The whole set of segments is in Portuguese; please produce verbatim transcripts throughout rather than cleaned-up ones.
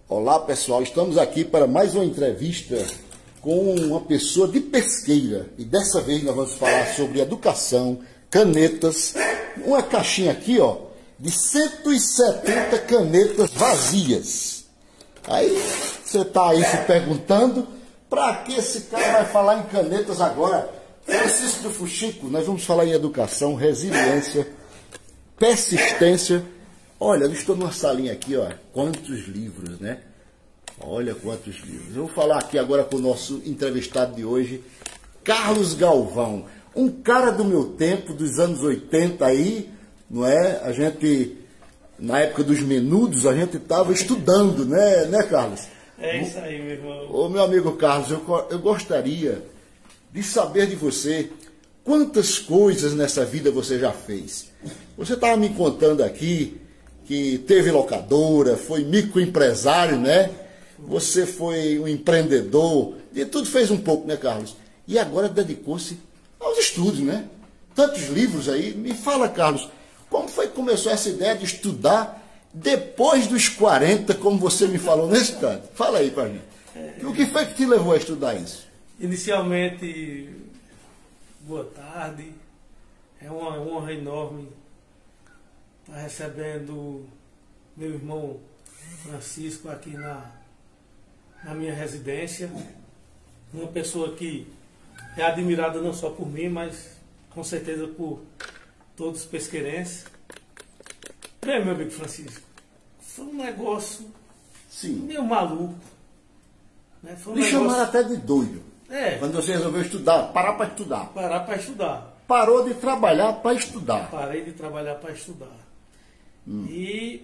Olá pessoal, estamos aqui para mais uma entrevista com uma pessoa de Pesqueira e dessa vez nós vamos falar sobre educação, canetas, uma caixinha aqui ó, de cento e setenta canetas vazias. Aí você está aí se perguntando, para que esse cara vai falar em canetas agora? Francisco do Fuxico, nós vamos falar em educação, resiliência, persistência. Olha, eu estou numa salinha aqui, ó. Quantos livros, né? Olha quantos livros. Eu vou falar aqui agora com o nosso entrevistado de hoje, Carlos Galvão. Um cara do meu tempo, dos anos oitenta aí, não é? A gente, na época dos menudos, a gente estava estudando, né, né, Carlos? É isso aí, meu irmão. Ô, meu amigo Carlos, eu, eu gostaria de saber de você quantas coisas nessa vida você já fez. Você estava me contando aqui que teve locadora, foi microempresário, né? Você foi um empreendedor, de tudo fez um pouco, né, Carlos? E agora dedicou-se aos estudos, né? Tantos livros aí. Me fala, Carlos, como foi que começou essa ideia de estudar depois dos quarenta, como você me falou nesse canto? Fala aí para mim. É... O que foi que te levou a estudar isso? Inicialmente, boa tarde. É uma honra enorme estar recebendo meu irmão Francisco aqui na, na minha residência. Uma pessoa que é admirada não só por mim, mas com certeza por todos os pesqueirenses. Bem, meu amigo Francisco, foi um negócio Sim. meio maluco. Né? Foi um Me negócio... chamaram até de doido. É. Quando você resolveu estudar, parar para estudar. Parar para estudar. Parou de trabalhar para estudar. Parei de trabalhar para estudar. Hum. E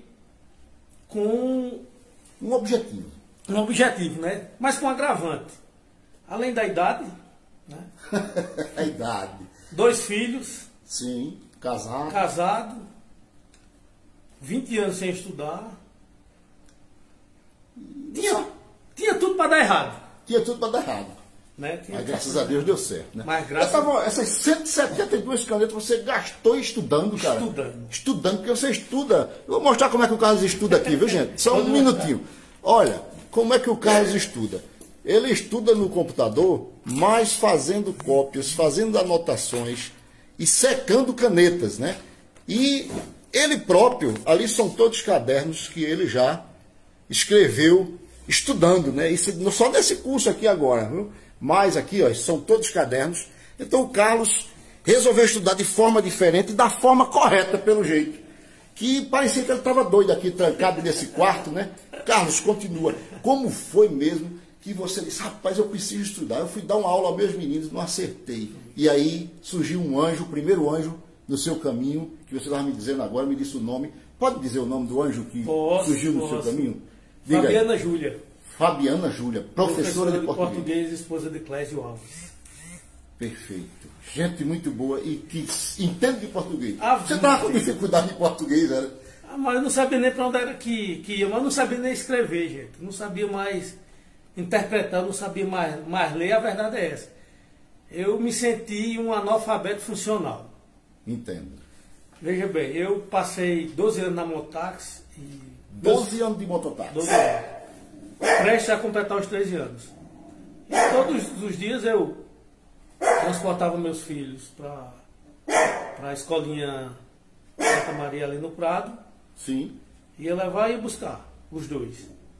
com um objetivo. Um objetivo, né? Mas com agravante. Além da idade, né? A idade. Dois filhos. Sim, casado. Casado. vinte anos sem estudar. Tinha, tinha tudo para dar errado. Tinha tudo para dar errado. Né? Mas graças a Deus deu certo, né? Mas graças... tava, essas cento e setenta e duas canetas você gastou estudando, cara. Estudando. Estudando, porque você estuda. Eu vou mostrar como é que o Carlos estuda aqui, viu, gente? Só um minutinho. Olha, como é que o Carlos estuda? Ele estuda no computador, mas fazendo cópias, fazendo anotações e secando canetas, né? E ele próprio, ali são todos cadernos que ele já escreveu estudando, né? Isso só nesse curso aqui agora, viu? Mas aqui, ó, são todos cadernos. Então o Carlos resolveu estudar de forma diferente, da forma correta, pelo jeito. Que parecia que ele estava doido aqui, trancado nesse quarto, né? Carlos, continua. Como foi mesmo que você disse, rapaz, eu preciso estudar? Eu fui dar uma aula aos meus meninos, não acertei. E aí surgiu um anjo, o primeiro anjo no seu caminho, que você estava me dizendo agora, me disse o nome. Pode dizer o nome do anjo que posso, surgiu no posso. seu caminho? Diga Fabiana aí. Júlia. Fabiana Júlia, professora, professora de, de português. português, esposa de Clésio Alves. Perfeito. Gente muito boa e que entende de português. Ah, você estava com dificuldade de português, era? Ah, mas eu não sabia nem para onde era que, que ia, mas eu não sabia nem escrever, gente. Não sabia mais interpretar, não sabia mais, mais ler, a verdade é essa. Eu me senti um analfabeto funcional. Entendo. Veja bem, eu passei doze anos na mototáxi e... doze anos de mototáxi. doze anos. Prestes a completar os treze anos. E todos os dias eu transportava meus filhos para a escolinha Santa Maria ali no Prado. Sim. Ia levar e ia buscar os dois.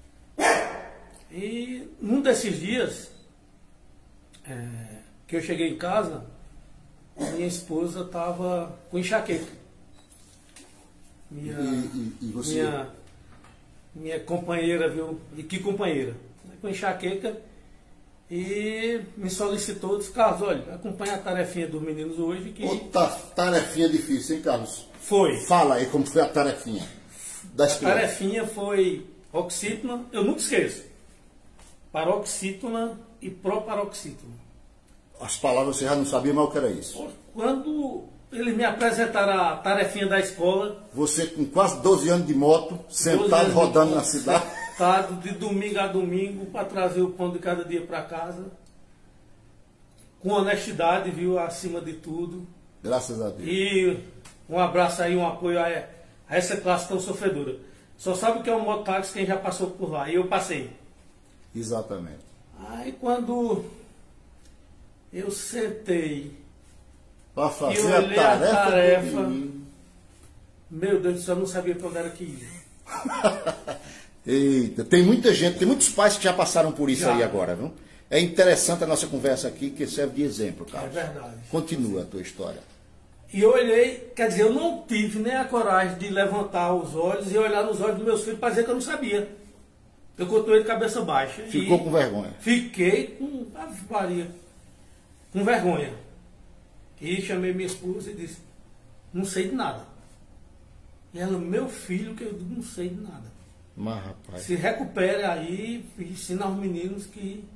E num desses dias é, que eu cheguei em casa, minha esposa estava com enxaqueca. Minha, e, e, e você? Minha, minha companheira, viu? E que companheira? Com enxaqueca. E me solicitou, disse, Carlos, olha, acompanha a tarefinha dos meninos hoje. Que... Outra tarefinha difícil, hein, Carlos? Foi. Fala aí como foi a tarefinha. A tarefinha foi oxítona, eu nunca esqueço. Paroxítona e proparoxítona. As palavras você já não sabia, mas o que era isso? Quando eles me apresentaram a tarefinha da escola... Você com quase doze anos de moto, sentado, rodando moto, na cidade... Sentado de domingo a domingo para trazer o pão de cada dia para casa. Com honestidade, viu, acima de tudo. Graças a Deus. E um abraço aí, um apoio a, a essa classe tão sofredora. Só sabe o que é um mototáxi quem já passou por lá. E eu passei. Exatamente. Aí quando eu sentei Para e fazer eu a olhei tarefa, a tarefa, do menino. meu Deus do céu, eu não sabia para onde era que ia. Eita, tem muita gente, tem muitos pais que já passaram por isso Já. aí agora, viu? É interessante a nossa conversa aqui, que serve de exemplo, cara. É verdade. Continua a tua história. E eu olhei, quer dizer, eu não tive nem a coragem de levantar os olhos e olhar nos olhos dos meus filhos para dizer que eu não sabia. Eu continuei de cabeça baixa. Ficou e com vergonha. Fiquei com Ave Maria, com vergonha. E chamei minha esposa e disse, não sei de nada. E ela, meu filho, que eu não sei de nada. Mas, rapaz, Se recupere aí e ensina aos meninos que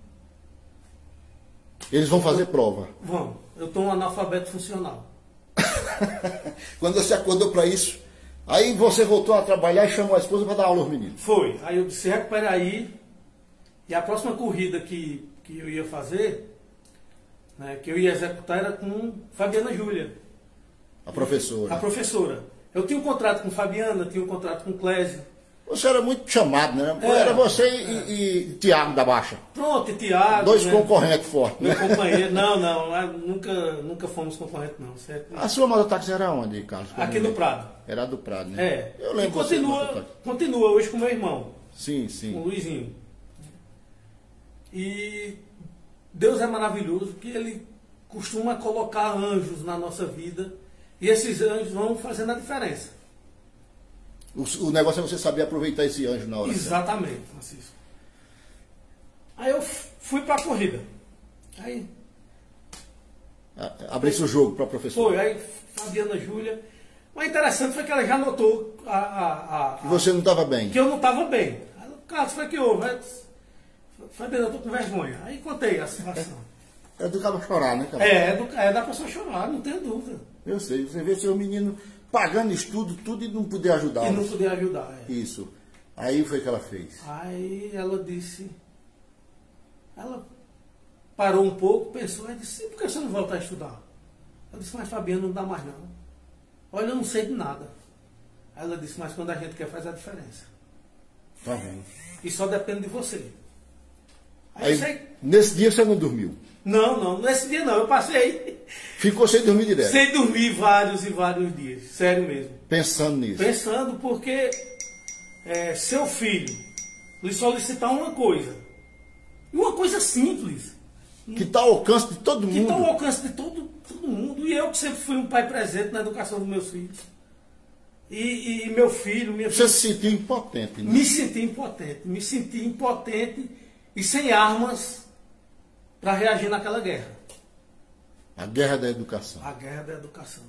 eles vão fazer prova. vão. Eu estou um analfabeto funcional. Quando você acordou para isso, aí você voltou a trabalhar e chamou a esposa para dar aula aos meninos. Foi. Aí eu disse, se recupere aí. E a próxima corrida que, que eu ia fazer, né, que eu ia executar, era com Fabiana Júlia. A professora. A professora. Eu tinha um contrato com Fabiana, tinha um contrato com Clésio. Você era muito chamado, né? É, era você é. e, e Tiago da Baixa. Pronto, e Tiago. Dois né, concorrentes fortes, Meu né? companheiro. Não, não, lá nunca, nunca fomos concorrentes, não. Certo? A sua mototáxi era onde, Carlos? Aqui no Prado. Era do Prado, né? É. Eu E lembro você do continua, mototáxi. continua hoje com meu irmão, Sim, com o sim. Luizinho. E Deus é maravilhoso, que Ele costuma colocar anjos na nossa vida. E esses anjos vão fazendo a diferença. O, o negócio é você saber aproveitar esse anjo na hora certa. Exatamente, Francisco. Aí eu fui para a corrida. Aí A- Abrisse o jogo para a professora. foi, aí Fabiana Júlia. O interessante foi que ela já notou a, a, a, E você não estava bem. que eu não estava bem. Aí ela, Carlos, foi que houve? Aí eu disse, Fabiana, eu estou com vergonha. Aí contei a situação. É do cara chorar, né, cara? É, é, do, é da pessoa chorar, não tenho dúvida. Eu sei. Você vê seu menino pagando estudo, tudo e não poder ajudar. E não poder ajudar. É. Isso. Aí foi que ela fez. Aí ela disse, ela parou um pouco, pensou, e disse, por que você não volta a estudar? Eu disse, mas Fabiana, não dá mais não. Olha, eu não sei de nada. Aí ela disse, mas quando a gente quer faz a diferença. Tá bom. E só depende de você. Aí, Aí, eu sei, nesse dia você não dormiu. não, não, nesse dia não, eu passei Ficou sem dormir direto. sem dormir vários e vários dias, sério mesmo. Pensando nisso. Pensando porque é, seu filho lhe solicitar uma coisa, e uma coisa simples, Que está ao alcance de todo que mundo. está ao alcance de todo, todo mundo, e eu que sempre fui um pai presente na educação dos meus filhos. E, e meu filho, minha filha, Você se sentiu impotente, né? me senti impotente, me senti impotente e sem armas para reagir naquela guerra. A guerra da educação. A guerra da educação.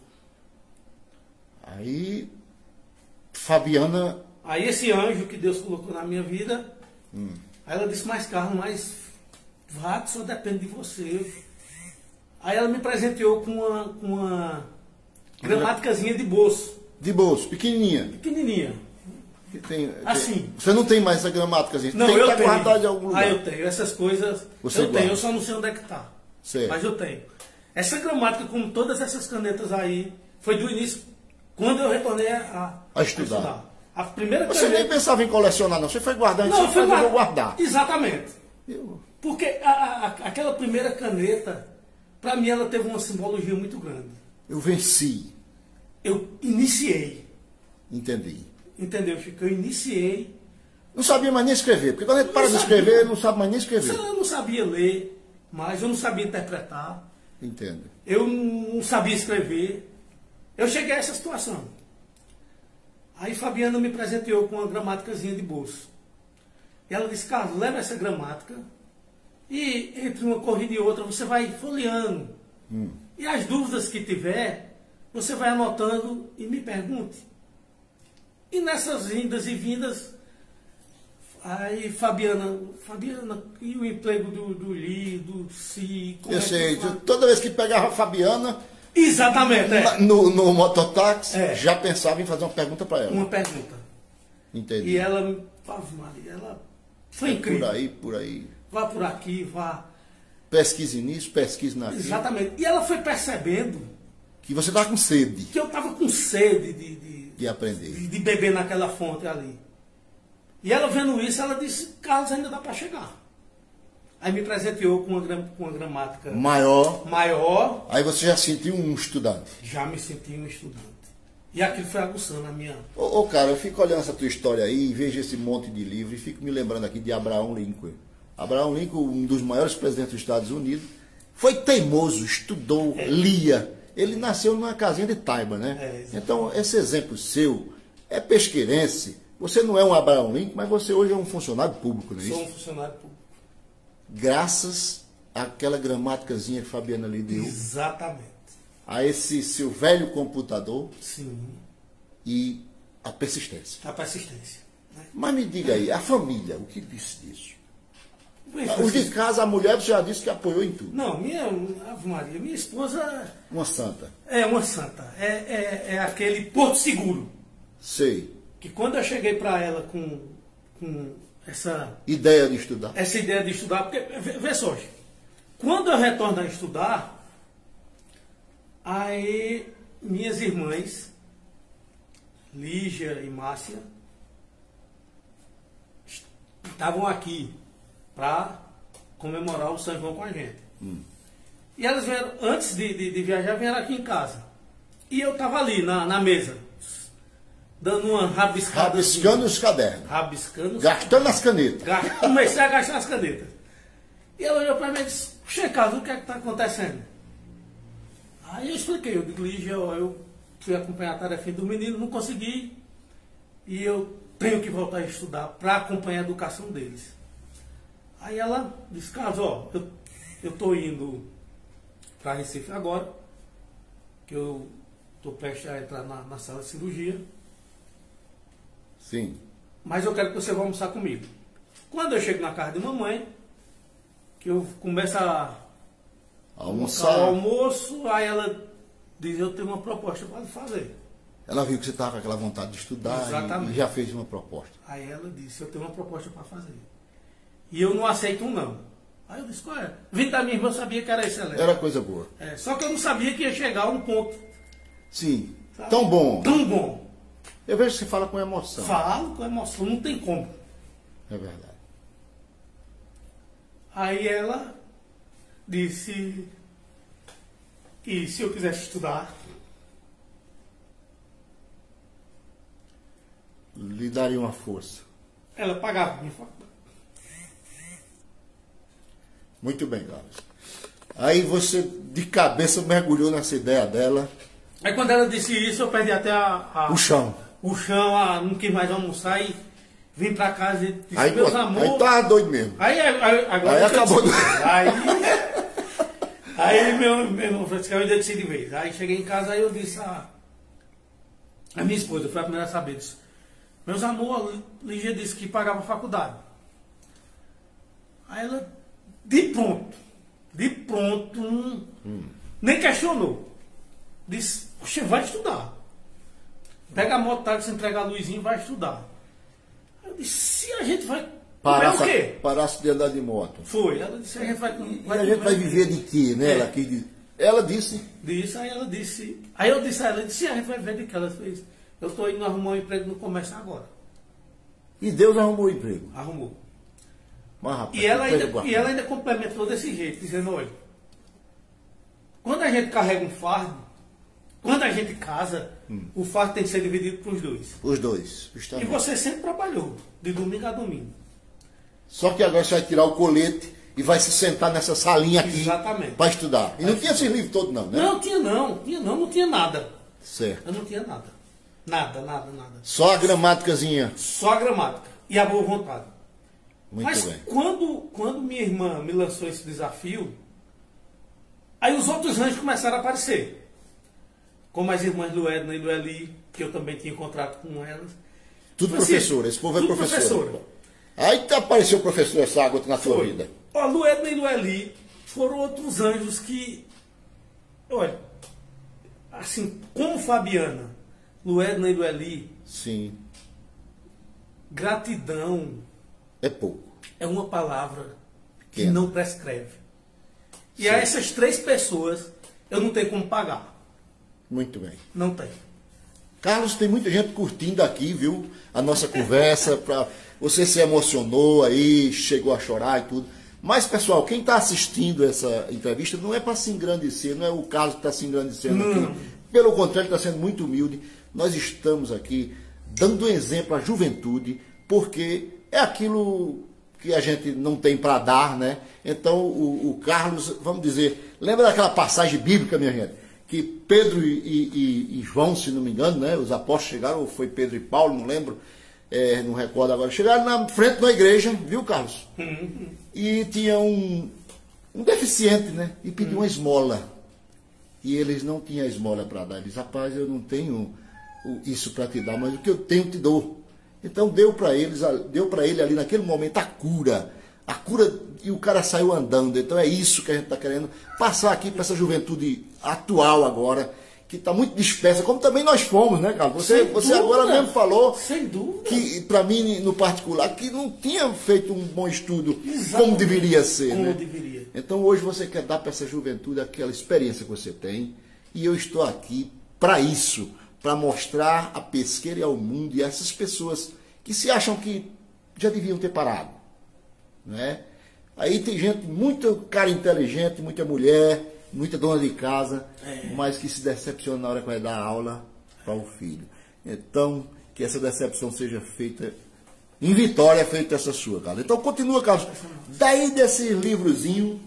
Aí, Fabiana, Aí esse anjo que Deus colocou na minha vida, hum, aí ela disse, mas Carlos, mas vá, que só depende de você. Aí ela me presenteou com uma, com uma gramáticazinha de bolso, de bolso, pequenininha. pequenininha. Que tem, Assim. tem- você não tem mais essa gramática, assim. Não, tem que eu estar tenho. guardado em algum lugar. Ah, eu tenho. Essas coisas Você eu guarda. tenho, eu só não sei onde é que está. Certo. Mas eu tenho. Essa gramática, como todas essas canetas aí, foi do início, quando eu retornei a, A estudar. A primeira Você nem caneta... pensava em colecionar, não. Você foi guardar e Não, disse, foi "Mas eu vou guarda- guardar. Exatamente. Eu- Porque a- a- a- aquela primeira caneta, para mim, ela teve uma simbologia muito grande. Eu venci. Eu iniciei, Entendi. entendeu, Chico? Eu iniciei. Não sabia mais nem escrever, porque quando a gente para de Não sabia. escrever, não sabe mais nem escrever. Eu não sabia ler, mas eu não sabia interpretar. Entendo. Eu não sabia escrever. Eu cheguei a essa situação. Aí Fabiana me presenteou com uma gramáticazinha de bolso. E ela disse, Carlos, leva essa gramática e entre uma corrida e outra você vai folheando. Hum. E as dúvidas que tiver, você vai anotando e me pergunte. E nessas indas e vindas, aí Fabiana, Fabiana, e o emprego do, do Li, do Si, como Eu é que sei, faz? toda vez que pegava a Fabiana Exatamente, é. na- no, no mototáxi, É. já pensava em fazer uma pergunta para ela. Uma pergunta. Entendi. E ela, Ave Maria, ela foi incrível. Por aí, por aí. Vá por aqui, vá. Pesquise nisso, pesquise naquilo. Exatamente. E ela foi percebendo Que você está com sede que eu estava com sede de, de, de aprender. de, de beber naquela fonte ali. E ela vendo isso, ela disse, Carlos, ainda dá para chegar. Aí me presenteou com uma, gram, com uma gramática maior. maior. Aí você já sentiu um estudante? Já me senti um estudante. E aquilo foi aguçando a minha... Ô, ô cara, eu fico olhando essa tua história aí, vejo esse monte de livro e fico me lembrando aqui de Abraham Lincoln. Abraham Lincoln, um dos maiores presidentes dos Estados Unidos, foi teimoso, estudou, é. lia. Ele nasceu numa casinha de taiba, né? É, então, esse exemplo seu é pesqueirense. Você não é um Abraham Lincoln, mas você hoje é um funcionário público, não é isso? Sou um funcionário público. Graças àquela gramáticazinha que a Fabiana lhe deu. Exatamente. A esse seu velho computador. Sim. E a persistência. A persistência. Né? Mas me diga aí, a família, o que disse disso? Os de casa, a mulher já disse que apoiou em tudo. Não, minha, Ave Maria, minha esposa... Uma santa. É, uma santa. É, é, é aquele porto seguro. Sei. Que quando eu cheguei para ela com, com essa... Ideia de estudar. Essa ideia de estudar, porque, vê só, quando eu retorno a estudar, aí minhas irmãs, Lígia e Márcia, estavam aqui para comemorar o São João com a gente. Hum. E elas vieram, antes de, de, de viajar, vieram aqui em casa. E eu estava ali na, na mesa, dando uma rabiscada. Rabiscando assim, os cadernos. Rabiscando. Gastando as canetas. Gast... Comecei a gastar as canetas. E ela olhou para mim e disse, puxa, Carlos, o que é que está acontecendo? Aí eu expliquei, eu digo, Lígia, eu fui acompanhar a tarefa do menino, não consegui. E eu tenho que voltar a estudar para acompanhar a educação deles. Aí ela disse, Carlos, ó, eu estou indo para Recife agora, que eu estou prestes a entrar na, na sala de cirurgia. Sim. Mas eu quero que você vá almoçar comigo. Quando eu chego na casa de mamãe, que eu começo a almoçar o almoço, aí ela diz, eu tenho uma proposta para fazer. Ela viu que você estava com aquela vontade de estudar. Exatamente. E já fez uma proposta. Aí ela disse, eu tenho uma proposta para fazer. E eu não aceito um não. Aí eu disse, qual é? Vindo da minha irmã, eu sabia que era excelente. Era coisa boa. É, só que eu não sabia que ia chegar a um ponto. Sim. Sabe? Tão bom. Tão bom. Eu vejo que você fala com emoção. Falo com emoção, não tem como. É verdade. Aí ela disse que se eu quisesse estudar, lhe daria uma força. Ela pagava minha faculdade. Muito bem, Carlos. Aí você, de cabeça, mergulhou nessa ideia dela. Aí quando ela disse isso, eu perdi até a, a, o chão. O chão, a, não quis mais almoçar e vim pra casa e disse, aí, meus amores... Aí tava doido mesmo. Aí, aí, agora aí acabou. Do... Aí, aí meu, meu irmão Francisco, eu decidi de vez. Aí cheguei em casa, aí eu disse a, a minha esposa, foi a primeira a saber disso. Meus amores, a Lígia disse que pagava a faculdade. Aí ela, de pronto, de pronto, hum. Hum. nem questionou. Disse, poxa, vai estudar. Pega a moto, táxi, entrega a luzinha e vai estudar. Aí eu disse, se a gente vai Parasse, comer o quê? Parasse de andar de moto. Foi. Ela disse, a gente vai, e vai a gente vai viver de quê, né? É. Ela, que, ela disse. Disse, aí ela disse. Aí eu disse a ela, disse, a gente vai viver de quê? Ela fez, eu estou indo arrumar um emprego no comércio agora. E Deus arrumou o emprego? Arrumou. Mas, rapaz, e, ela ainda, e ela ainda complementou desse jeito, dizendo, olha, quando a gente carrega um fardo, quando a gente casa, hum. o fardo tem que ser dividido para os dois. Os dois. Justamente. E você sempre trabalhou, de domingo a domingo. Só que agora você vai tirar o colete e vai se sentar nessa salinha aqui para estudar. E não tinha esse livro todo não, né? Não, tinha não. Tinha não, não tinha nada. Certo. Eu não tinha nada. Nada, nada, nada. Só a gramáticazinha. Só a gramática. E a boa vontade. Muito Mas bem. Quando, quando minha irmã me lançou esse desafio, aí os outros anjos começaram a aparecer. Como as irmãs Luedna e Lueli, que eu também tinha contrato com elas. Tudo assim, professora, esse povo é tudo professora. professora. Aí apareceu o professor essa água na sua vida. Ó, Luedna e Lueli foram outros anjos que, olha, assim, como Fabiana, Luedna e Lueli, sim, gratidão é pouco. É uma palavra que Pequeno. não prescreve. E sim. a essas três pessoas eu não tenho como pagar. Muito bem. Não tem. Carlos, tem muita gente curtindo aqui, viu? A nossa conversa. Pra... você se emocionou aí, chegou a chorar e tudo. Mas, pessoal, quem está assistindo essa entrevista não é para se engrandecer, não é o Carlos que está se engrandecendo não. aqui. Pelo contrário, ele está sendo muito humilde. Nós estamos aqui dando um exemplo à juventude, porque é aquilo que a gente não tem para dar, né? Então, o, o Carlos, vamos dizer, lembra daquela passagem bíblica, minha gente? Que Pedro e, e, e João, se não me engano, né? Os apóstolos chegaram, ou foi Pedro e Paulo, não lembro, é, não recordo agora, chegaram na frente da igreja, viu, Carlos? Uhum. E tinha um, um deficiente, né? E pediu uma esmola. E eles não tinham esmola para dar. Ele disse, rapaz, eu não tenho isso para te dar, mas o que eu tenho te dou. Então deu para eles, deu para ele ali naquele momento a cura. A cura, e o cara saiu andando. Então é isso que a gente está querendo passar aqui para essa juventude atual agora, que está muito dispersa, como também nós fomos, né, Carlos? Você, você agora mesmo falou, sem dúvida, que para mim, no particular, que não tinha feito um bom estudo. Exatamente. Como deveria ser. Como né? deveria. Então hoje você quer dar para essa juventude aquela experiência que você tem, e eu estou aqui para isso, para mostrar a pesqueira e ao mundo e a essas pessoas que se acham que já deviam ter parado. Né? Aí tem gente, muito cara inteligente, muita mulher, muita dona de casa, é. mas que se decepciona na hora que vai dar aula para o filho. Então, que essa decepção seja feita em vitória, feita essa sua, Carlos. Então, continua, Carlos. Daí desse livrozinho,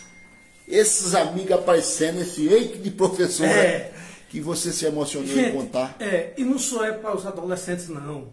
esses amigos aparecendo, esse eike de professora, é. que você se emocionou gente, em contar. É, e não só é para os adolescentes, não.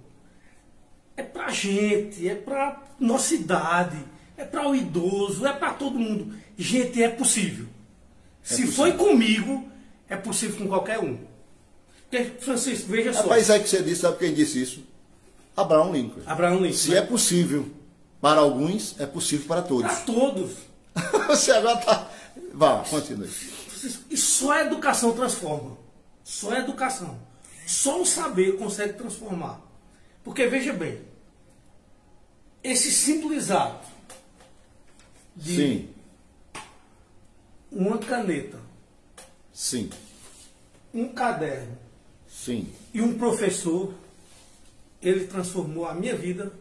É para a gente, é para nossa idade, é para o idoso, é para todo mundo. Gente, é possível. É Se possível. Foi comigo, é possível com qualquer um. Porque, Francisco, veja só. Rapaz, aí que você disse, sabe quem disse isso? Abraão Lincoln. Abraão Lincoln. Se né? é possível para alguns, é possível para todos. Para todos. Você agora está... Vá, continue. E só a educação transforma. Só a educação. Só o saber consegue transformar. Porque, veja bem, esse simples ato de Sim. uma caneta, Sim. um caderno Sim. e um professor, ele transformou a minha vida,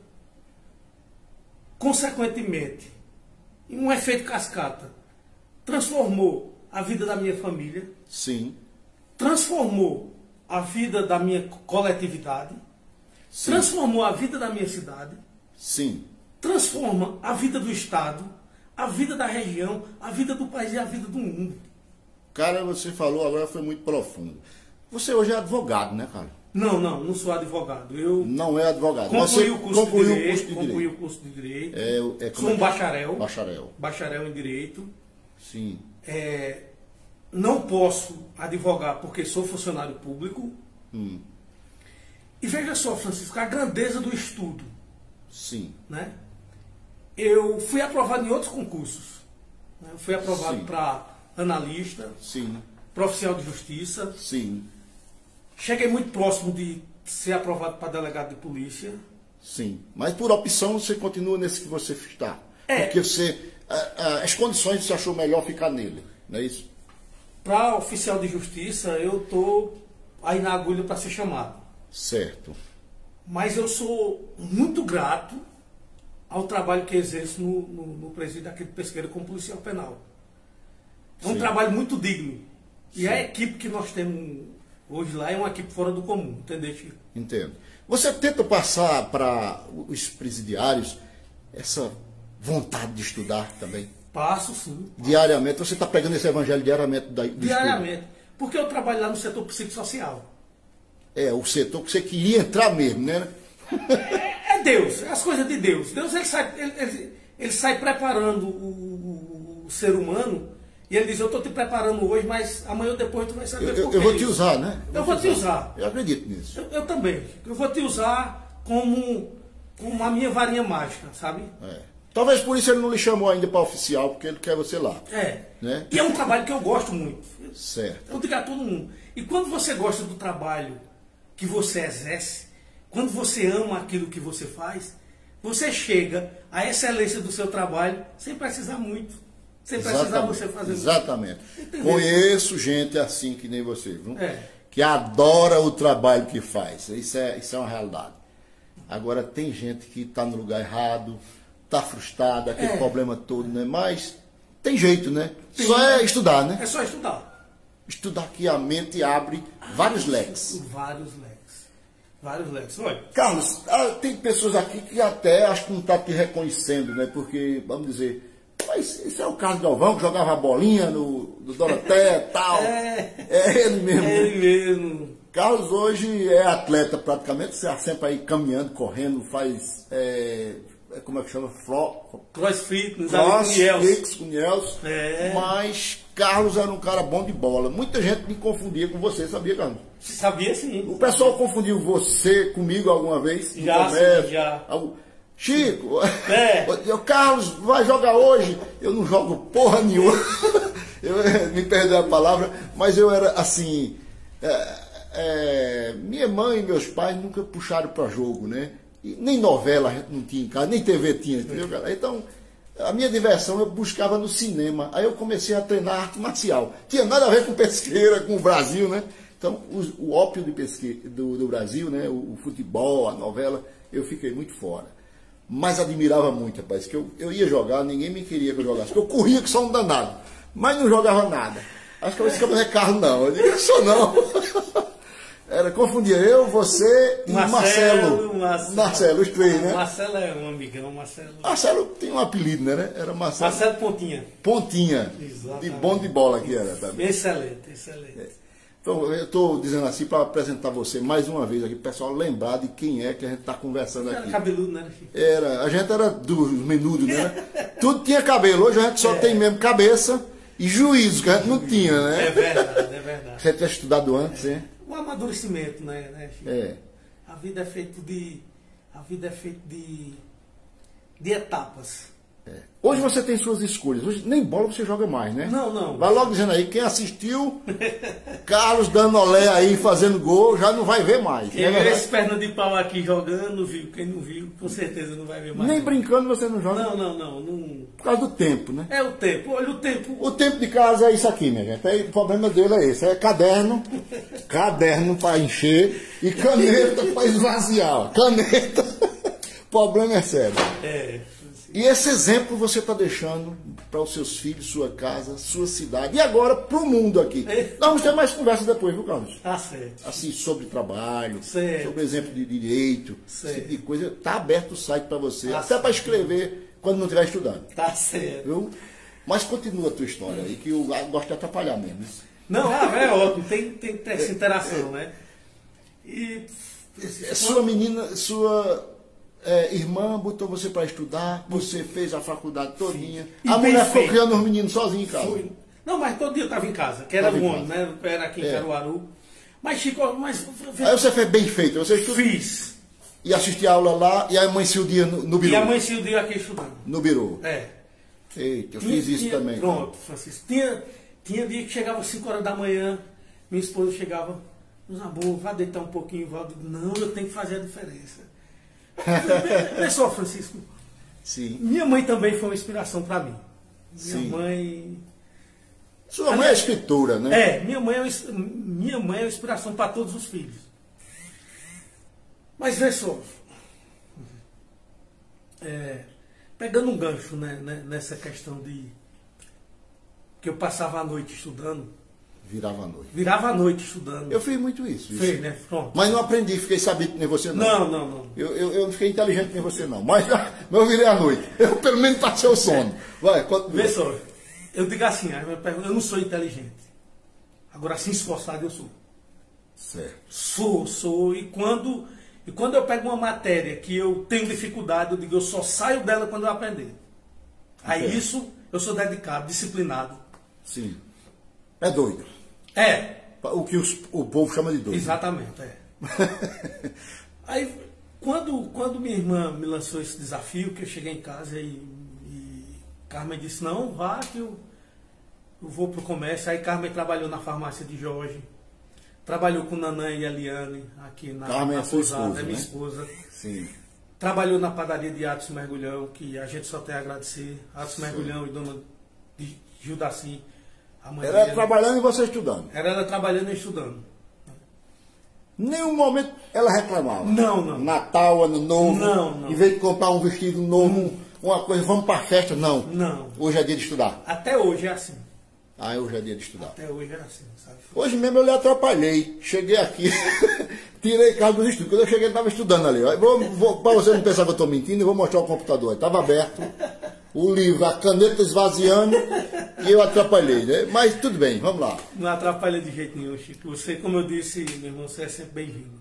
consequentemente, em um efeito cascata, transformou a vida da minha família, Sim. transformou a vida da minha coletividade, Sim. transformou a vida da minha cidade, Sim. transforma a vida do Estado, a vida da região, a vida do país e a vida do mundo. Cara, você falou agora, foi muito profundo. Você hoje é advogado, né, cara? Não, não, não sou advogado. Eu não é advogado. Concluí você o curso concluiu de direito, o curso de concluí direito. o curso de direito. É, é, sou um é? bacharel. Bacharel. Bacharel em direito. Sim. É, não posso advogar porque sou funcionário público. Hum. E veja só, Francisco, a grandeza do estudo. Sim. Né? Eu fui aprovado em outros concursos. Né? Eu fui aprovado para analista, Sim. para oficial de justiça. Sim. Cheguei muito próximo de ser aprovado para delegado de polícia. Sim. Mas por opção você continua nesse que você está. É. Porque você, a, a, as condições você achou melhor ficar nele. Não é isso? Para oficial de justiça, eu estou aí na agulha para ser chamado. Certo. Mas eu sou muito grato ao trabalho que exerço no, no, no presídio aqui de Pesqueira como policial penal. É um Sim. trabalho muito digno. E Sim. a equipe que nós temos hoje lá é uma equipe fora do comum, entendeu, Chico? Entendo. Você tenta passar para os presidiários essa vontade de estudar também? Passo, sim. Diariamente? Você está pegando esse evangelho diariamente? Da, do diariamente. estudo? Porque eu trabalho lá no setor psicossocial. É, o setor que você queria entrar mesmo, né? É, é Deus, é as coisas de Deus. Deus ele sai, ele, ele, ele sai preparando o, o, o ser humano e ele diz, eu estou te preparando hoje, mas amanhã ou depois tu vai saber eu, por que Eu vou isso. te usar, né? Eu, eu vou te usar. usar. Eu acredito nisso. Eu, eu também. Eu vou te usar como, como a minha varinha mágica, sabe? É. Talvez por isso ele não lhe chamou ainda para oficial, porque ele quer você lá. É. Né? E é um trabalho que eu gosto muito. Certo. Eu digo a todo mundo. E quando você gosta do trabalho que você exerce, quando você ama aquilo que você faz, você chega à excelência do seu trabalho sem precisar muito. Sem precisar Exatamente. você fazer Exatamente. muito. Exatamente. Conheço gente assim que nem você, viu? É. Que adora o trabalho que faz. Isso é, isso é uma realidade. Agora tem gente que está no lugar errado, está frustrada, aquele É. problema todo, né? Mas tem jeito, né? Tem. Só é estudar, né? É só estudar. Estudar que a mente abre vários leques. Vários leques. Vários leques. Olha. Carlos, ah, tem pessoas aqui que até acho que não está te reconhecendo, né? Porque, vamos dizer, mas isso é o Carlos Galvão que jogava a bolinha no, no Doroteia e tal. É. É ele mesmo. É ele mesmo. Carlos hoje é atleta praticamente, você está sempre aí caminhando, correndo, faz, é, é, como é que chama? Flo, Crossfit, nos crossfit com Niels. É. Mas Carlos era um cara bom de bola. Muita gente me confundia com você, sabia, Carlos? Sabia sim. O pessoal confundiu você comigo alguma vez? no Já, comércio? sim, já. Algum- Chico, É. o Carlos vai jogar hoje. Eu não jogo porra nenhuma. Eu, me perdoe a palavra, mas eu era assim. é, é, minha mãe e meus pais nunca puxaram para jogo, né? E nem novela a gente não tinha em casa, nem T V tinha, entendeu, cara? Então, a minha diversão eu buscava no cinema. Aí eu comecei a treinar arte marcial. Tinha nada a ver com pesqueira, com o Brasil, né? Então, o, o ópio de pesque, do, do Brasil, né? O, o futebol, a novela, eu fiquei muito fora. Mas admirava muito, rapaz, que eu, eu ia jogar, ninguém me queria que eu jogasse. Porque eu corria que só um danado, mas não jogava nada. Acho que eu disse que eu não é Carlos, não. Eu digo, eu sou não. Era, confundia eu, você e Marcelo. Marcelo. Marcelo, Marcelo, os três, né? Marcelo é um amigão, Marcelo. Marcelo tem um apelido, né? Era Marcelo. Marcelo Pontinha. Pontinha. Exatamente. De bom de bola que era. Tá? Excelente, excelente. Então, eu estou dizendo assim para apresentar você mais uma vez aqui, para o pessoal lembrar de quem é que a gente está conversando Era aqui. cabeludo, né, Chico? Era, a gente era dos menudos, né? Tudo tinha cabelo. Hoje a gente só É. tem mesmo cabeça e juízo, que a gente não tinha, né? É verdade, é verdade. Você tinha estudado antes, hein? O amadurecimento, né, né, Chico? É. A vida é feita de. A vida é feita de. de etapas. Hoje você tem suas escolhas. Hoje nem bola você joga mais, né? Não, não. Vai logo dizendo aí, quem assistiu, Carlos dando olé aí, fazendo gol, já não vai ver mais. Quem né, vê verdade? esse perna de pau aqui jogando, viu? Quem não viu, com certeza não vai ver mais. Nem não. brincando você não joga. Não, não, não, não. Por causa do tempo, né? É o tempo. Olha o tempo. O tempo de casa é isso aqui, minha gente. Aí, o problema dele é esse. É caderno, caderno para encher e caneta para esvaziar. Caneta. O problema é sério. É. E esse exemplo você está deixando para os seus filhos, sua casa, sua cidade. E agora para o mundo aqui. Nós vamos ter mais conversa depois, viu, Carlos? Tá certo. Assim, sobre trabalho, Certo. sobre exemplo de direito, Certo. esse tipo de coisa. Está aberto o site para você, Tá até certo. para escrever quando não estiver estudando. Tá certo. Viu? Mas continua a tua história aí, que eu gosto de atrapalhar mesmo. Não, ah, é ótimo. Tem, tem que ter essa interação, né? E. É, Sua menina, sua é, irmã botou você para estudar, você fez a faculdade todinha. E A bem mulher ficou feito. criando os meninos sozinha em casa. Fui. Não, mas todo dia eu estava em casa, que era Tava em um ano, né? Era aqui em É. Caruaru. Mas, Chico, mas. Aí você fez bem feito, você estudou Fiz. e assistia a aula lá e amanhecia o dia no, no biru. E amanheci o dia aqui estudando. No biru. É. Eita, eu Tinha- fiz isso tinha- também. Pronto, Francisco. Tinha, tinha dia que chegava às cinco horas da manhã, minha esposa chegava, Zabor, vá deitar um pouquinho, Valdo. Não, eu tenho que fazer a diferença. Olha só, Francisco. Sim. Minha mãe também foi uma inspiração para mim. Minha Sim. mãe. Sua mãe é escritora, né? É, minha mãe é, uma- minha mãe é uma inspiração para todos os filhos. Mas vê só. É, pegando um gancho, né, né, nessa questão de que eu passava a noite estudando, Virava a noite. virava a noite estudando. Eu fiz muito isso. isso. Fez, né? Pronto. Mas não aprendi, fiquei sabido que nem você não. Não, não, não. Eu, eu, eu não fiquei inteligente que nem você não. Mas, mas eu virei à noite. Eu pelo menos passei o sono. Vai, continua. Vê só, eu digo assim, aí eu pergunto, eu não sou inteligente. Agora, assim, esforçado eu sou. Certo. Sou, sou. E quando, e quando eu pego uma matéria que eu tenho dificuldade, eu digo, eu só saio dela quando eu aprender. Aí Ok. isso, eu sou dedicado, disciplinado. Sim. É doido. É, O que os- o povo chama de doido. exatamente, é. Aí, quando, quando minha irmã me lançou esse desafio, que eu cheguei em casa e, e Carmen disse, não, vá que eu, eu vou pro comércio. Aí Carmen trabalhou na farmácia de Jorge, trabalhou com Nanã e Eliane aqui na, Carmen na é sua pousada, esposa, é minha né? esposa. Sim. Trabalhou na padaria de Atos Mergulhão, que a gente só tem a agradecer. Atos Mergulhão e dona de Gildaci, a mãe Ela dele. trabalhando e você estudando. Era ela trabalhando e estudando. Nenhum momento ela reclamava. Não, não. Natal, Ano Novo. Não, não. Em vez de comprar um vestido novo, Hum. uma coisa, vamos para a festa. Não. Não. Hoje é dia de estudar. Até hoje é assim. Ah, hoje é dia de estudar. Até hoje é assim, sabe? Hoje mesmo eu lhe atrapalhei. Cheguei aqui, tirei carro dos estudos. Quando eu cheguei, ele estava estudando ali. Ó. Vou, vou, para você não pensar que eu estou mentindo, eu vou mostrar o computador. Estava aberto, o livro, a caneta esvaziando, e eu atrapalhei, né? Mas tudo bem, vamos lá. Não atrapalha de jeito nenhum, Chico. Você, como eu disse, meu irmão, você é sempre bem-vindo.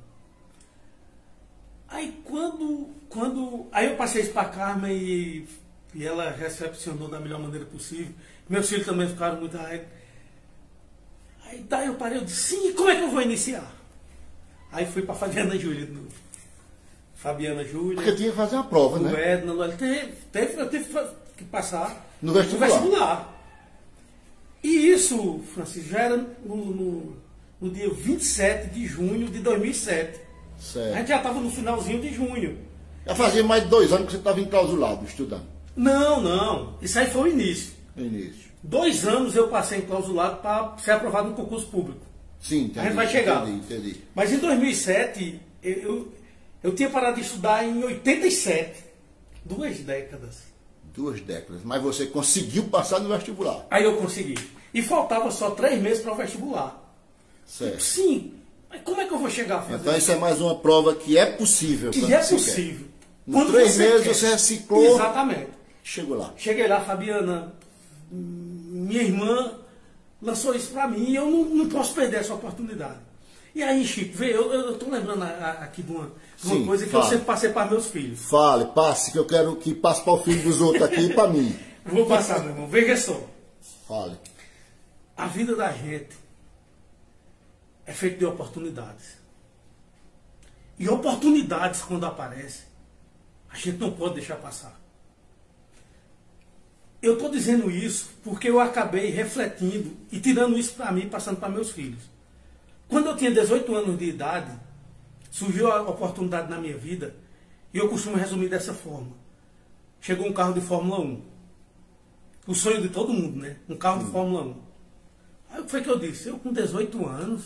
Aí quando, quando. Aí eu passei isso para a Carmen e, e ela recepcionou da melhor maneira possível. Meus filhos também ficaram muito alegres. Aí daí eu parei, eu disse, sim, como é que eu vou iniciar? Aí fui para Fabiana Júlia de novo. Fabiana Júlia. Porque tinha que fazer uma prova, o né? Edna, ele teve, teve, eu tive que passar No vestibular. no vestibular. E isso, Francisco, já era no, no, no dia vinte e sete de junho de dois mil e sete. Certo. A gente já estava no finalzinho de junho. Já fazia mais de dois anos que você estava enclausulado, estudando. Não, não. Isso aí foi o início. No início. Dois anos eu passei enclausulado para ser aprovado no concurso público. Sim, entendi. A gente vai chegar. Entendi, entendi. Mas em dois mil e sete, eu, eu, eu tinha parado de estudar em oitenta e sete. Duas décadas. Duas décadas. Mas você conseguiu passar no vestibular. Aí eu consegui. E faltava só três meses para o vestibular. Certo. Sim. Mas como é que eu vou chegar a fazer Então isso é mais uma prova que é possível. Que quando é se possível. Quer. Quando Em três você meses quer. você reciclou. Exatamente. Chegou lá. Cheguei lá, Fabiana, minha irmã lançou isso para mim e eu não, não posso perder essa oportunidade. E aí, Chico, vê, eu estou lembrando a, a, aqui de uma, de uma Sim, coisa que fala. eu sempre passei para meus filhos. Fale, passe, que eu quero que passe para o filho dos outros aqui e para mim. Vou passar, meu irmão. Veja só. Fale. A vida da gente é feita de oportunidades. E oportunidades, quando aparecem, a gente não pode deixar passar. Eu estou dizendo isso porque eu acabei refletindo e tirando isso para mim e passando para meus filhos. Quando eu tinha dezoito anos de idade, surgiu a oportunidade na minha vida e eu costumo resumir dessa forma. Chegou um carro de Fórmula um. O sonho de todo mundo, né? Um carro de Fórmula um. Aí o que foi que eu disse? Eu com dezoito anos,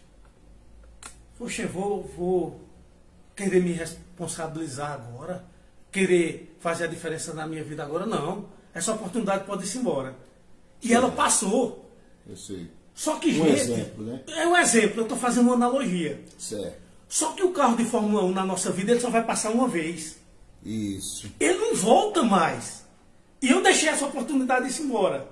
poxa, vou, vou querer me responsabilizar agora, querer fazer a diferença na minha vida agora, não. Essa oportunidade pode ir embora. E ela passou. Eu sei. Só que, Um gente, exemplo, né? é um exemplo, eu estou fazendo uma analogia. Certo. Só que o carro de Fórmula um na nossa vida, ele só vai passar uma vez. Isso. Ele não volta mais. E eu deixei essa oportunidade de ir embora.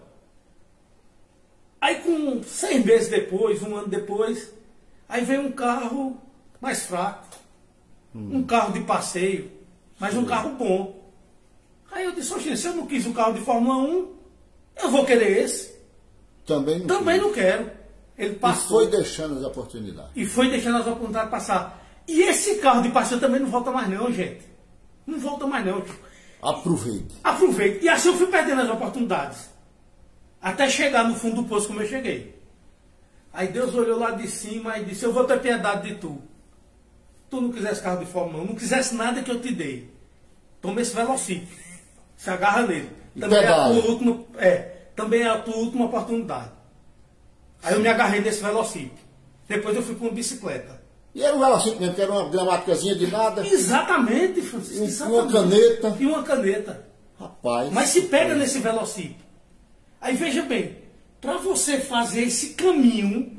Aí com seis meses depois, um ano depois, aí veio um carro mais fraco. Hum. Um carro de passeio, mas um carro bom. Aí eu disse, oxe, se eu não quis o carro de Fórmula um, eu vou querer esse. Também não Também quis. não quero. Ele passou. E foi deixando as oportunidades. E foi deixando as oportunidades passar. E esse carro de passeio também não volta mais não, gente. Não volta mais não. Aproveite. Aproveite. E assim eu fui perdendo as oportunidades. Até chegar no fundo do poço como eu cheguei. Aí Deus olhou lá de cima e disse, eu vou ter piedade de tu. Tu não quisesse carro de Fórmula um, não quisesse nada que eu te dei. Toma esse velocípede. Se agarra nele. Também é, a tua última, é, também é a tua última oportunidade. Aí eu me agarrei nesse velocípede. Depois eu fui com uma bicicleta. E era um velocípede mesmo, que era uma gramáticazinha de nada. Exatamente, Francisco. E Exatamente. uma caneta. E uma caneta. Rapaz. Mas se pega nesse velocípede. Aí veja bem, para você fazer esse caminho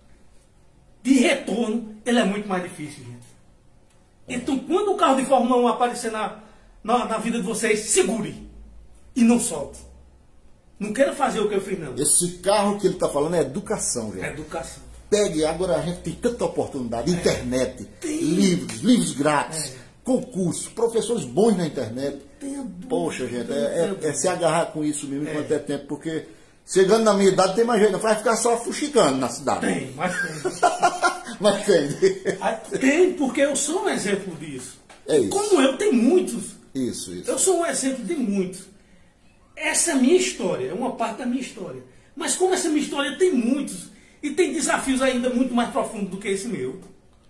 de retorno, ele é muito mais difícil, gente. Então, quando o carro de Fórmula um aparecer na, na, na vida de vocês, segure e não solte. Não quero fazer o que eu fiz, não. Esse carro que ele está falando é educação, gente. É educação. Pegue, agora a gente tem tanta oportunidade, É. internet, Tem. livros, livros grátis, É. concursos, professores bons na internet. Tenha dúvida, Poxa, gente, é, tenha é- dúvida. é se agarrar com isso mesmo É. enquanto é tempo, porque chegando na minha idade tem mais jeito, não vai ficar só fuxicando na cidade. Tem, mas tem. Mas tem. Ah, tem, porque eu sou um exemplo disso. É isso. Como eu, tem muitos. Isso, isso. Eu sou um exemplo de muitos. Essa é a minha história, é uma parte da minha história. Mas como essa minha história tem muitos, e tem desafios ainda muito mais profundos do que esse meu.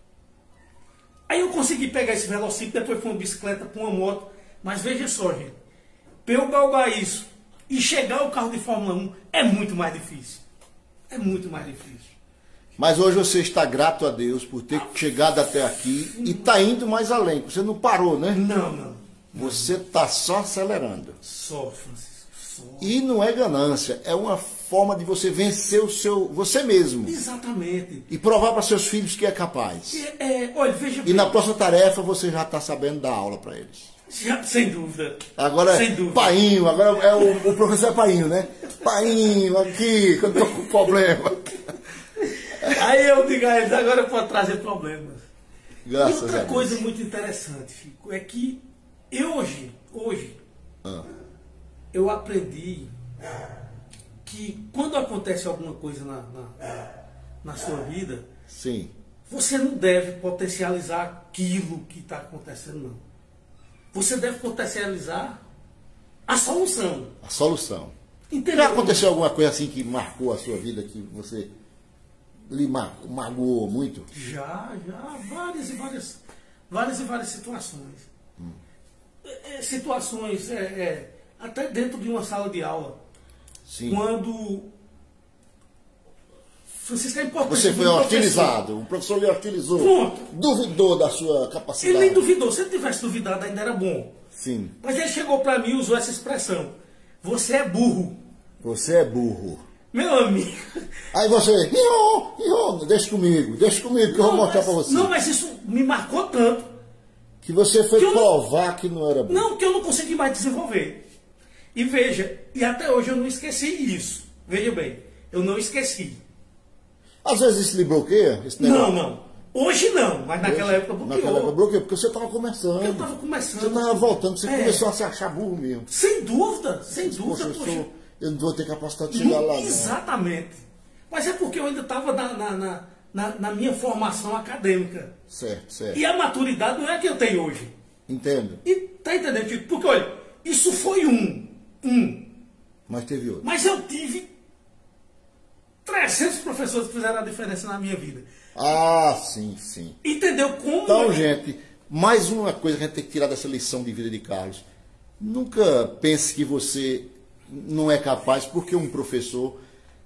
Aí eu consegui pegar esse velocípede, depois foi uma bicicleta, para uma moto. Mas veja só, gente. Para eu galgar isso e chegar ao carro de Fórmula um é muito mais difícil. É muito mais difícil. Mas hoje você está grato a Deus por ter chegado até aqui e está indo mais além. Você não parou, né? Não, não. Você está só acelerando. Só, Francisco, só. E não é ganância, é uma forma de você vencer o seu, você mesmo. Exatamente. E provar para seus filhos que é capaz. É, é, olha, veja E bem. na próxima tarefa você já está sabendo dar aula para eles. Já, sem dúvida. Agora, sem dúvida. painho, agora é o, o professor é painho, né? Painho, aqui, quando eu tô com problema. Aí eu digo a eles, agora eu posso trazer problemas. Graças e outra a Deus. coisa muito interessante, Chico, é que eu hoje, hoje, Ah. eu aprendi que quando acontece alguma coisa na, na, na sua vida, Sim. você não deve potencializar aquilo que está acontecendo, não. Você deve potencializar a solução. A solução. Entendeu? Já aconteceu alguma coisa assim que marcou a sua vida, que você lhe ma- magoou muito? Já, já, várias e várias, várias e várias situações. Hum. É, é, situações, é, é, até dentro de uma sala de aula, Sim. quando... Francisco, é importante. Você foi um hostilizado, o professor lhe hostilizou, Pronto. duvidou da sua capacidade. Ele nem duvidou, se ele tivesse duvidado ainda era bom. Sim. Mas ele chegou para mim e usou essa expressão. Você é burro. Você é burro. Meu amigo. Aí você, Iô, Iô, deixa comigo, deixa comigo que eu vou mostrar mas, para você. Não, mas isso me marcou tanto. Que você foi que eu não- provar que não era burro. Não, que eu não consegui mais desenvolver. E veja, e até hoje eu não esqueci isso. Veja bem, eu não esqueci. Às vezes isso lhe bloqueia, esse negócio? Não, não. Hoje não, mas naquela época bloqueou. Naquela época bloqueou, porque você estava começando. Eu estava começando. Você estava voltando, você É. começou a se achar burro mesmo. Sem dúvida, sem dúvida. Poxa, eu, poxa. sou- eu não vou ter capacidade de chegar lá, não. Exatamente. Mas é porque eu ainda estava na, na, na, na- na minha formação acadêmica. Certo, certo. E a maturidade não é a que eu tenho hoje. Entendo. E tá entendendo, Tito? Porque, olha, isso foi um. Um. Mas teve outro. Mas eu tive trezentos professores que fizeram a diferença na minha vida. Ah, sim, sim. Entendeu como? Então, gente, mais uma coisa que a gente tem que tirar dessa lição de vida de Carlos. Nunca pense que você não é capaz porque um professor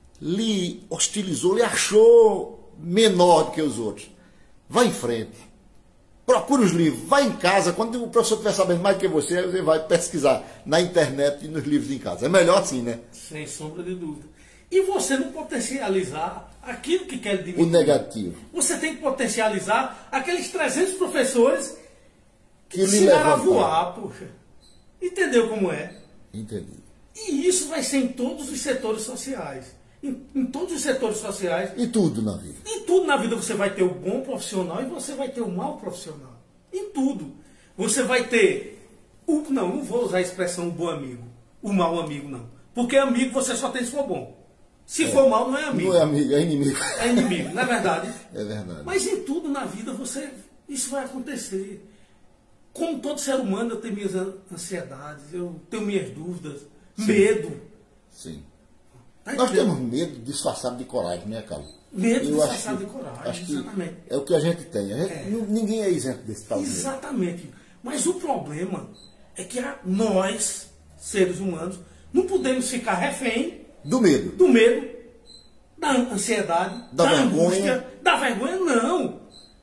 lhe hostilizou, lhe achou menor do que os outros. Vá em frente. Procure os livros. Vá em casa. Quando o professor estiver sabendo mais do que você, você vai pesquisar na internet e nos livros em casa. É melhor assim, né? Sem sombra de dúvida. E você não potencializar aquilo que quer O diminuir. negativo. Você tem que potencializar aqueles trezentos professores Que lhe ensinaram a levantaram. voar, poxa. Entendeu como é? Entendi. E isso vai ser em todos os setores sociais. Em, em todos os setores sociais. E tudo na vida. Em tudo na vida você vai ter o bom profissional e você vai ter o mau profissional. Em tudo. Você vai ter... O, não, não vou usar a expressão o bom amigo. O mau amigo, não. Porque amigo você só tem se for bom. Se for mal, não é amigo. Não é amigo, é inimigo. É inimigo, não é verdade? É verdade. Mas em tudo na vida você, isso vai acontecer. Como todo ser humano, eu tenho minhas ansiedades, eu tenho minhas dúvidas, Sim. medo. Sim. Tá Nós entendendo? temos medo disfarçado de coragem, né, Carlos? Medo Eu disfarçado acho de que- coragem, acho que exatamente. É o que a gente tem. A gente- É. nu- Ninguém é isento desse tal medo. Exatamente. Mas o problema é que a- nós, seres humanos, não podemos ficar refém Do medo. do medo, da ansiedade, Da da, vergonha. angústia, da vergonha, não.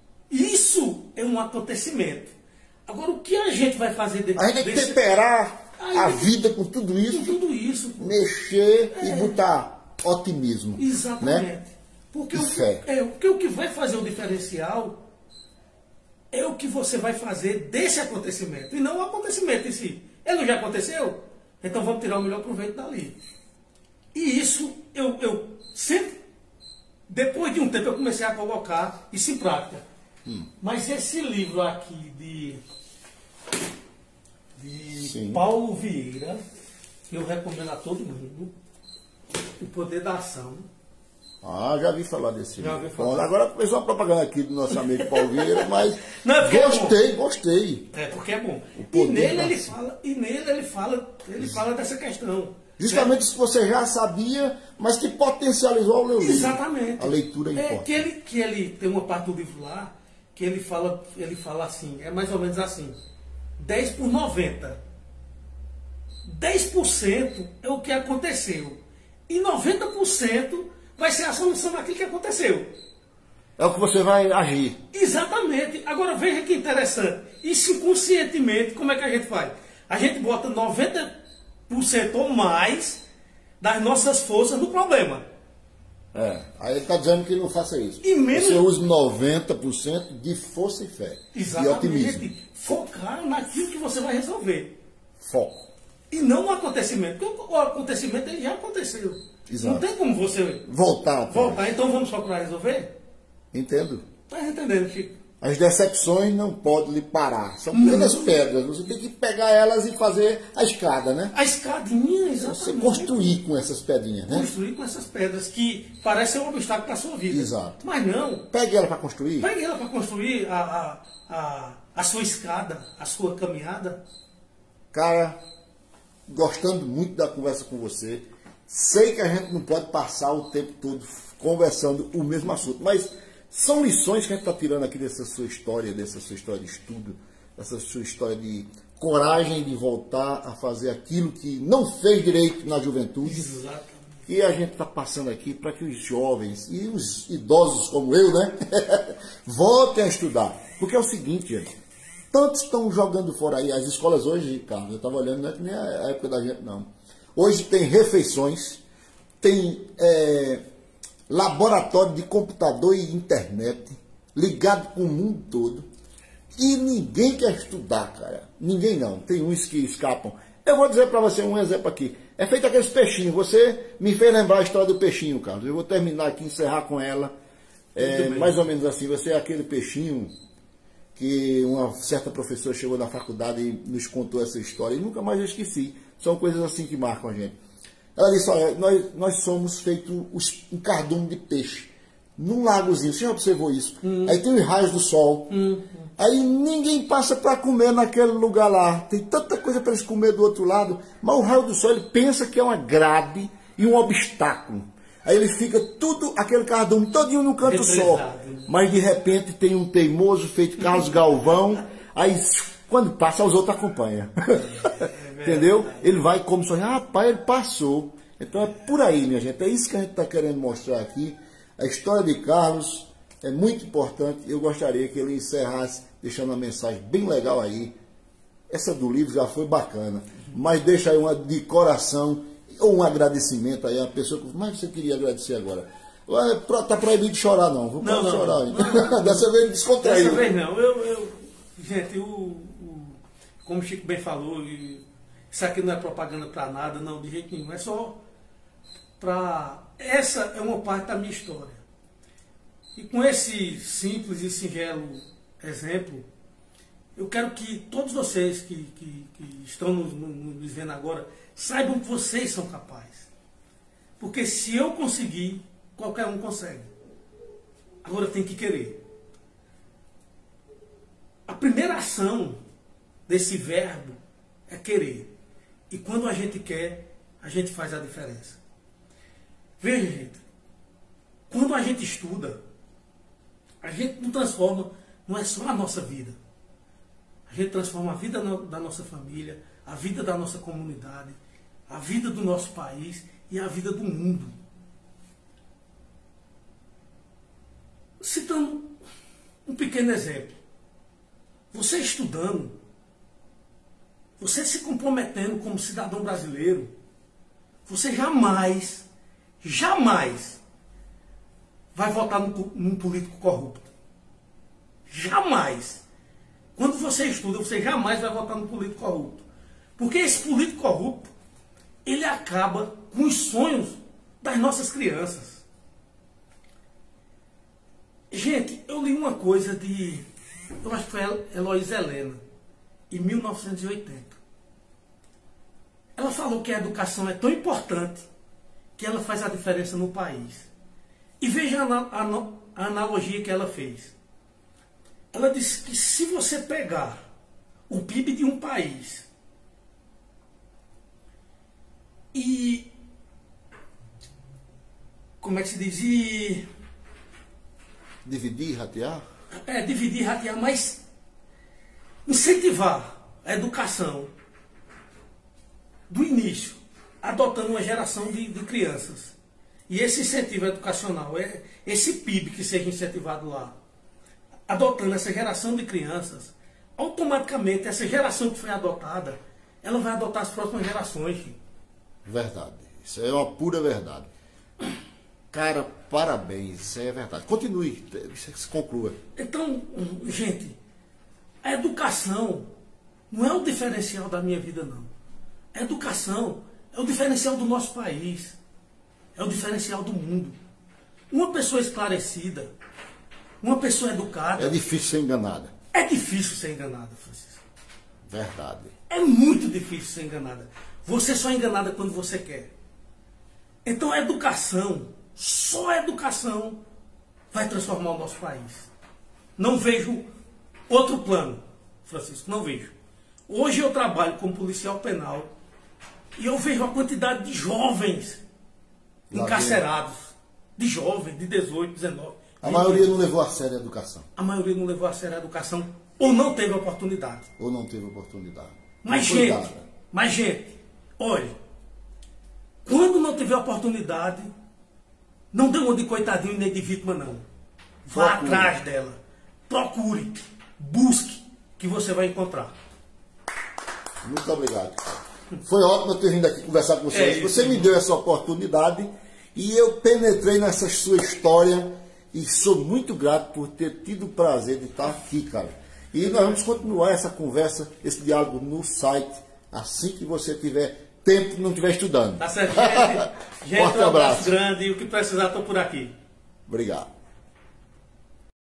Isso é um acontecimento. Agora, o que a gente vai fazer depois A gente tem que temperar Aí a tem- vida com tudo com isso, tudo isso? Pô. mexer É. e botar otimismo. Exatamente. Né? Porque, E o, fé. é, porque o que vai fazer o diferencial é o que você vai fazer desse acontecimento, e não o acontecimento em si. Ele não já aconteceu? Então vamos tirar o melhor proveito dali. E isso eu, eu sempre, depois de um tempo, eu comecei a colocar isso em prática. Hum. Mas esse livro aqui de, de Sim. Paulo Vieira, eu recomendo a todo mundo, O Poder da Ação. Ah, já vi falar desse Já livro. ouvi falar. Bom, agora começou uma propaganda aqui do nosso amigo Paulo Vieira, mas Não, é porque é gostei, gostei. É, porque é bom. E poder nele da ele ação. fala, e nele ele fala, ele fala dessa questão. Justamente isso que você já sabia, mas que potencializou ao ler o livro. Exatamente. A leitura é É importante. que ele, que ele tem uma parte do livro lá que ele fala, ele fala assim, é mais ou menos assim, dez por noventa. dez por cento é o que aconteceu. E noventa por cento vai ser a solução daquilo que aconteceu. É o que você vai agir. Exatamente. Agora veja que interessante. Isso inconscientemente, como é que a gente faz? A gente bota noventa por cento ou mais das nossas forças no problema. É, aí ele está dizendo que não faça isso. E menos... Você usa noventa por cento de força e fé. Exatamente. E otimismo. Focar naquilo que você vai resolver. Foco. E não no acontecimento. Porque o acontecimento ele já aconteceu. Exato. Não tem como você voltar. Voltar. Então vamos procurar resolver? Entendo. Está entendendo, Chico? As decepções não podem lhe parar. São pequenas pedras. Você tem que pegar elas e fazer a escada, né? A escadinha, exatamente. Você construir com essas pedrinhas, né? Construir com essas pedras que parecem um obstáculo para a sua vida. Exato. Mas não. Pegue ela para construir. Pegue ela para construir a, a, a, a sua escada, a sua caminhada. Cara, gostando muito da conversa com você. Sei que a gente não pode passar o tempo todo conversando o mesmo assunto, mas são lições que a gente está tirando aqui dessa sua história, dessa sua história de estudo, dessa sua história de coragem de voltar a fazer aquilo que não fez direito na juventude. Exatamente. E a gente está passando aqui para que os jovens e os idosos como eu, né, voltem a estudar. Porque é o seguinte, gente, tantos estão jogando fora aí, as escolas hoje, Carlos, eu estava olhando, não é que nem a época da gente, não. Hoje tem refeições, tem... É, laboratório de computador e internet, ligado com o mundo todo, e ninguém quer estudar, cara. Ninguém não. Tem uns que escapam. Eu vou dizer para você um exemplo aqui. É feito aqueles peixinhos. Você me fez lembrar a história do peixinho, Carlos. Eu vou terminar aqui, encerrar com ela. É, mais ou menos assim. Você é aquele peixinho que uma certa professora chegou na faculdade e nos contou essa história, e nunca mais eu esqueci. São coisas assim que marcam a gente. Ela disse, olha, nós, nós somos feito um cardume de peixe num lagozinho. Você já observou isso? Hum. Aí tem os raios do sol. Hum. Aí ninguém passa para comer naquele lugar lá. Tem tanta coisa para eles comer do outro lado. Mas o raio do sol, ele pensa que é uma grade e um obstáculo. Aí ele fica tudo, aquele cardume todinho no canto só. Mas de repente tem um teimoso feito Carlos Galvão. Aí quando passa, os outros acompanham. Entendeu? Ele vai como só, rapaz, ele passou. Então é por aí, minha gente. É isso que a gente está querendo mostrar aqui. A história de Carlos é muito importante. Eu gostaria que ele encerrasse deixando uma mensagem bem legal aí. Essa do livro já foi bacana. Mas deixa aí uma de coração ou um agradecimento aí a pessoa que... Mas você queria agradecer agora? Está proibido de chorar, não. Vou não, não, chorar. Não, não. Dessa vez descontraído. Dessa vez não. Eu, eu, gente, o, o, como o Chico bem falou... E, isso aqui não é propaganda para nada, não, de jeito nenhum. É só para... Essa é uma parte da minha história. E com esse simples e singelo exemplo, eu quero que todos vocês que, que, que estão nos, nos vendo agora saibam que vocês são capazes. Porque se eu conseguir, qualquer um consegue. Agora tem que querer. A primeira ação desse verbo é querer. E quando a gente quer, a gente faz a diferença. Veja, gente, quando a gente estuda, a gente não transforma, não é só a nossa vida. A gente transforma a vida da nossa família, a vida da nossa comunidade, a vida do nosso país e a vida do mundo. Citando um pequeno exemplo. Você estudando, você se comprometendo como cidadão brasileiro, você jamais, jamais vai votar num, num político corrupto. Jamais. Quando você estuda, você jamais vai votar num político corrupto. Porque esse político corrupto, ele acaba com os sonhos das nossas crianças. Gente, eu li uma coisa de, eu acho que foi Heloísa Helena, em mil novecentos e oitenta. Ela falou que a educação é tão importante que ela faz a diferença no país. E veja a, a, a analogia que ela fez. Ela disse que se você pegar o P I B de um país e, como é que se diz? E, dividir, ratear? É, dividir, ratear, mas incentivar a educação do início, adotando uma geração de, de crianças. e esse incentivo educacional, é, esse P I B que seja incentivado lá, adotando essa geração de crianças, automaticamente essa geração que foi adotada, ela vai adotar as próximas gerações. Verdade. Isso é uma pura verdade. Cara, parabéns, isso é verdade. Continue, se conclua. Então, gente, a educação não é o diferencial da minha vida, não. A educação é o diferencial do nosso país. É o diferencial do mundo. Uma pessoa esclarecida, uma pessoa educada... É difícil ser enganada. É difícil ser enganada, Francisco. Verdade. É muito difícil ser enganada. Você só é enganada quando você quer. Então a educação, só a educação, vai transformar o nosso país. Não vejo outro plano, Francisco, não vejo. Hoje eu trabalho como policial penal e eu vejo a quantidade de jovens Lá encarcerados. De jovens, de dezoito, dezenove. A maioria não levou a sério a educação. A maioria não levou a sério a educação ou não teve oportunidade. Ou não teve oportunidade. Mas, Não foi gente, dada. mas, gente, olha, quando não tiver oportunidade, não dê uma de coitadinho nem de vítima, não. Vá Procure. atrás dela. Procure. Busque, que você vai encontrar. Muito obrigado. Foi ótimo eu ter vindo aqui conversar com vocês. É isso. Você me deu essa oportunidade e eu penetrei nessa sua história e sou muito grato por ter tido o prazer de estar aqui, cara. E nós vamos continuar essa conversa, esse diálogo no site, assim que você tiver tempo e não estiver estudando. Tá certo, gente? Gente, Forte um abraço abraço. grande e o que precisar, estou por aqui. Obrigado.